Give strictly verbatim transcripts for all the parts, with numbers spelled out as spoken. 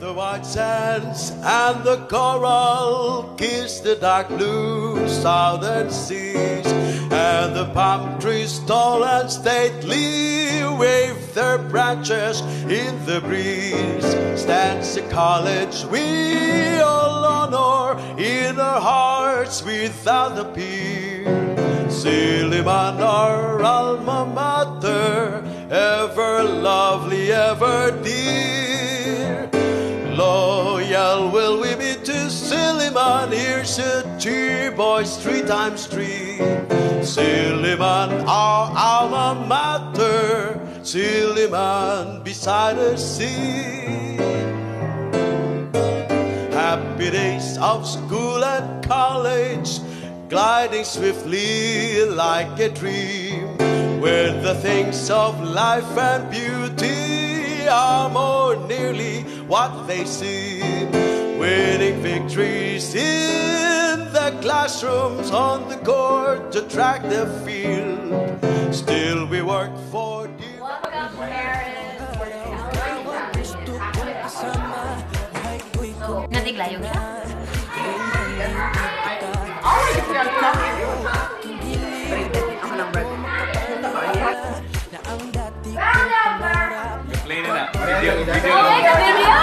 the white sands and the coral kiss the dark blue southern seas, and the palm trees tall and stately wave their branches in the breeze. Stands a college we all honor in our hearts without a peer. Silliman, our alma mater, ever lovely, ever dear. Loyal will we be to Silliman. Here's a cheer, boys, three times three. Silliman, our alma mater, Silliman beside the sea. Happy days of school and college, gliding swiftly like a dream, when the things of life and beauty are more nearly what they seem. Winning victories in the classrooms, on the court, to track the field. Still we work for dear. Welcome, parents. Natiglayo siya? Oh, ito yung ako ng bird. Play na na. Video. Video. Oh, ito video!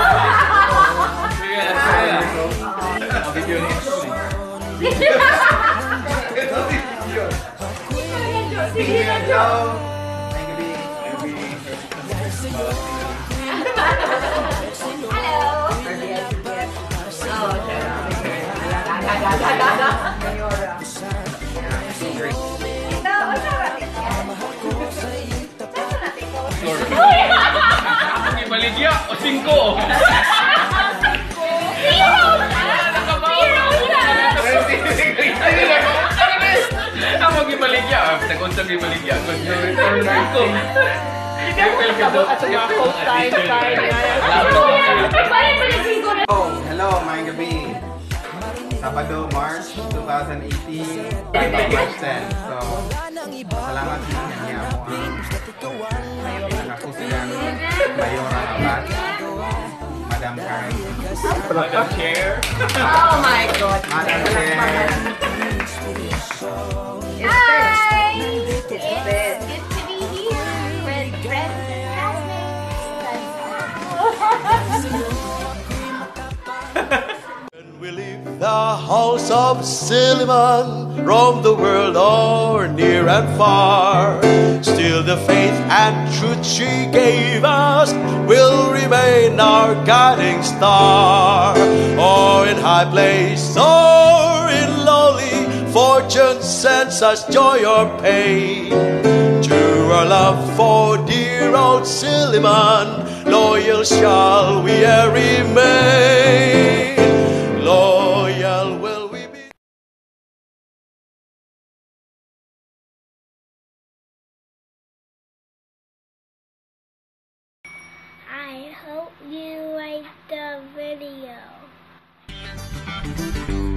Video na. Video! Sige na, Joe! Hello! Oh, Baligya o singko. Zero! Zero yan! Ako gibaligya. Nagunta gibaligya. Singko. Oh, hello, maayong gabi. Sabado, March twenty eighteen, March tenth. So, salamat sa kanya mo ang nakakusigang Mayora Abad, Madam Karen. Madam Chair. Oh my God! Madam Chair. Hi! It's good to be here with friends and classmates. When we leave the halls of Silliman, roam the world o'er near and far, still the faith and truth she gave us will remain our guiding star. Or in high place or in lowly, fortune sends us joy or pain. To our love for dear old Silliman, loyal shall we e'er remain. Loyal will we be. I hope you like the video.